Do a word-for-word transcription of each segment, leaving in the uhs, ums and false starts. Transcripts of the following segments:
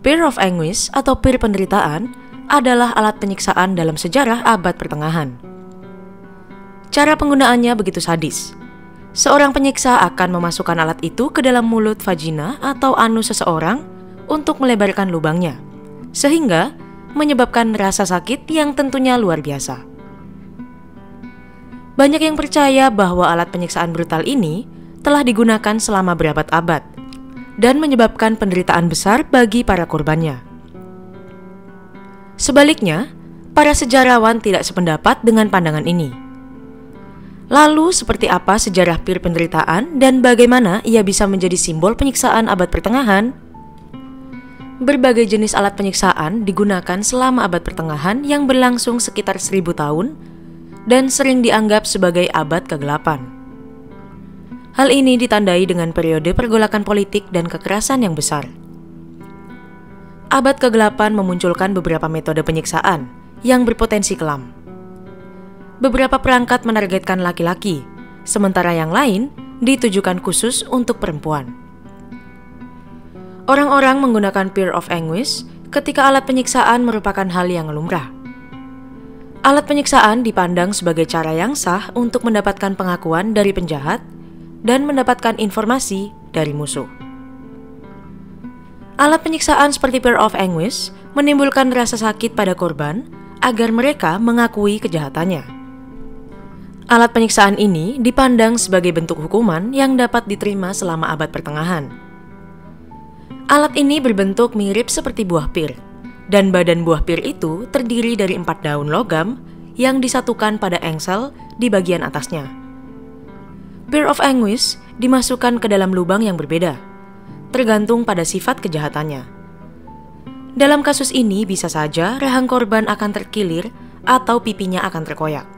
Peer of anguish atau peer penderitaan adalah alat penyiksaan dalam sejarah abad pertengahan. Cara penggunaannya begitu sadis. Seorang penyiksa akan memasukkan alat itu ke dalam mulut vagina atau anus seseorang untuk melebarkan lubangnya, sehingga menyebabkan rasa sakit yang tentunya luar biasa. Banyak yang percaya bahwa alat penyiksaan brutal ini telah digunakan selama berabad-abad dan menyebabkan penderitaan besar bagi para korbannya. Sebaliknya, para sejarawan tidak sependapat dengan pandangan ini. Lalu, seperti apa sejarah peer penderitaan dan bagaimana ia bisa menjadi simbol penyiksaan abad pertengahan? Berbagai jenis alat penyiksaan digunakan selama abad pertengahan yang berlangsung sekitar seribu tahun dan sering dianggap sebagai abad kegelapan. Hal ini ditandai dengan periode pergolakan politik dan kekerasan yang besar. Abad kegelapan memunculkan beberapa metode penyiksaan yang berpotensi kelam. Beberapa perangkat menargetkan laki-laki, sementara yang lain ditujukan khusus untuk perempuan. Orang-orang menggunakan peer of anguish ketika alat penyiksaan merupakan hal yang lumrah. Alat penyiksaan dipandang sebagai cara yang sah untuk mendapatkan pengakuan dari penjahat dan mendapatkan informasi dari musuh. Alat penyiksaan seperti peer of anguish menimbulkan rasa sakit pada korban agar mereka mengakui kejahatannya. Alat penyiksaan ini dipandang sebagai bentuk hukuman yang dapat diterima selama abad pertengahan. Alat ini berbentuk mirip seperti buah pir, dan badan buah pir itu terdiri dari empat daun logam yang disatukan pada engsel di bagian atasnya. Peer of anguish dimasukkan ke dalam lubang yang berbeda, tergantung pada sifat kejahatannya. Dalam kasus ini bisa saja rahang korban akan terkilir atau pipinya akan terkoyak.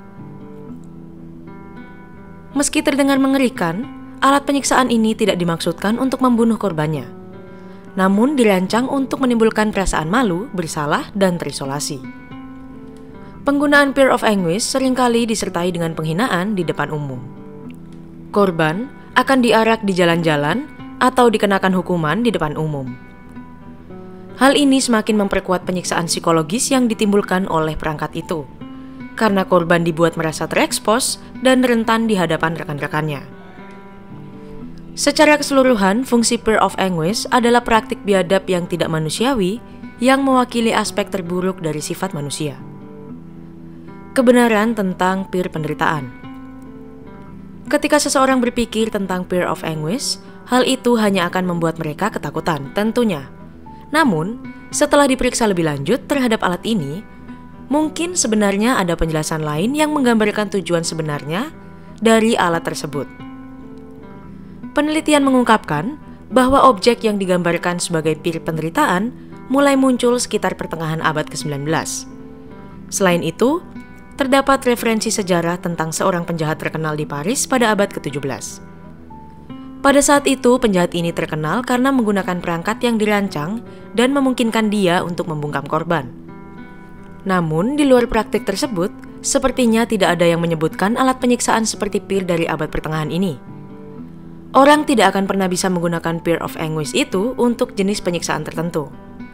Meski terdengar mengerikan, alat penyiksaan ini tidak dimaksudkan untuk membunuh korbannya, namun dirancang untuk menimbulkan perasaan malu, bersalah, dan terisolasi. Penggunaan peer of anguish seringkali disertai dengan penghinaan di depan umum. Korban akan diarak di jalan-jalan atau dikenakan hukuman di depan umum. Hal ini semakin memperkuat penyiksaan psikologis yang ditimbulkan oleh perangkat itu, karena korban dibuat merasa terekspos dan rentan di hadapan rekan-rekannya. Secara keseluruhan, fungsi peer of anguish adalah praktik biadab yang tidak manusiawi yang mewakili aspek terburuk dari sifat manusia. Kebenaran tentang peer penderitaan. Ketika seseorang berpikir tentang peer of anguish, hal itu hanya akan membuat mereka ketakutan, tentunya. Namun, setelah diperiksa lebih lanjut terhadap alat ini, mungkin sebenarnya ada penjelasan lain yang menggambarkan tujuan sebenarnya dari alat tersebut. Penelitian mengungkapkan bahwa objek yang digambarkan sebagai peer penderitaan mulai muncul sekitar pertengahan abad kesembilan belas. Selain itu, terdapat referensi sejarah tentang seorang penjahat terkenal di Paris pada abad ketujuh belas. Pada saat itu, penjahat ini terkenal karena menggunakan perangkat yang dirancang dan memungkinkan dia untuk membungkam korban. Namun, di luar praktik tersebut, sepertinya tidak ada yang menyebutkan alat penyiksaan seperti peer dari abad pertengahan ini. Orang tidak akan pernah bisa menggunakan peer of anguish itu untuk jenis penyiksaan tertentu.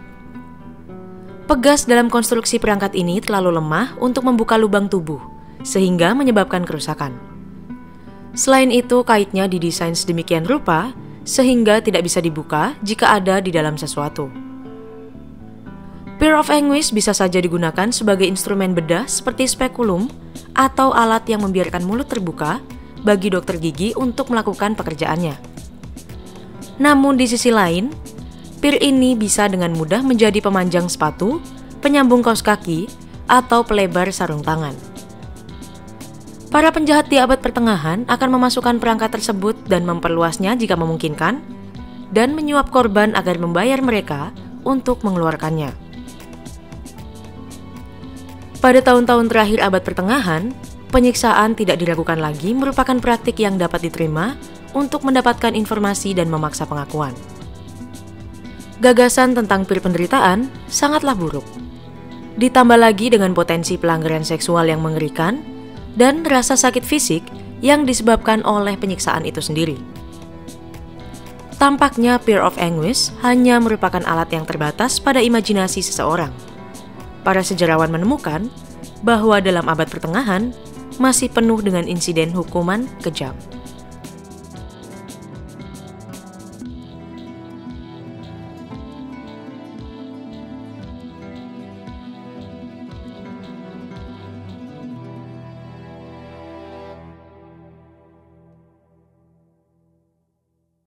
Pegas dalam konstruksi perangkat ini terlalu lemah untuk membuka lubang tubuh, sehingga menyebabkan kerusakan. Selain itu, kaitnya didesain sedemikian rupa, sehingga tidak bisa dibuka jika ada di dalam sesuatu. Peer of anguish bisa saja digunakan sebagai instrumen bedah seperti spekulum atau alat yang membiarkan mulut terbuka bagi dokter gigi untuk melakukan pekerjaannya. Namun di sisi lain, peer ini bisa dengan mudah menjadi pemanjang sepatu, penyambung kaos kaki, atau pelebar sarung tangan. Para penjahat di abad pertengahan akan memasukkan perangkat tersebut dan memperluasnya jika memungkinkan, dan menyuap korban agar membayar mereka untuk mengeluarkannya. Pada tahun-tahun terakhir abad pertengahan, penyiksaan tidak diragukan lagi merupakan praktik yang dapat diterima untuk mendapatkan informasi dan memaksa pengakuan. Gagasan tentang peer penderitaan sangatlah buruk. Ditambah lagi dengan potensi pelanggaran seksual yang mengerikan dan rasa sakit fisik yang disebabkan oleh penyiksaan itu sendiri. tampaknya fear of anguish hanya merupakan alat yang terbatas pada imajinasi seseorang. Para sejarawan menemukan bahwa dalam abad pertengahan masih penuh dengan insiden hukuman kejam.